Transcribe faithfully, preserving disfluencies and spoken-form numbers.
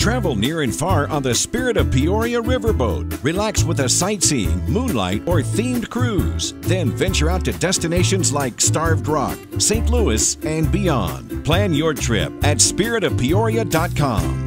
Travel near and far on the Spirit of Peoria riverboat. Relax with a sightseeing, moonlight, or themed cruise. Then venture out to destinations like Starved Rock, Saint Louis, and beyond. Plan your trip at spirit of peoria dot com.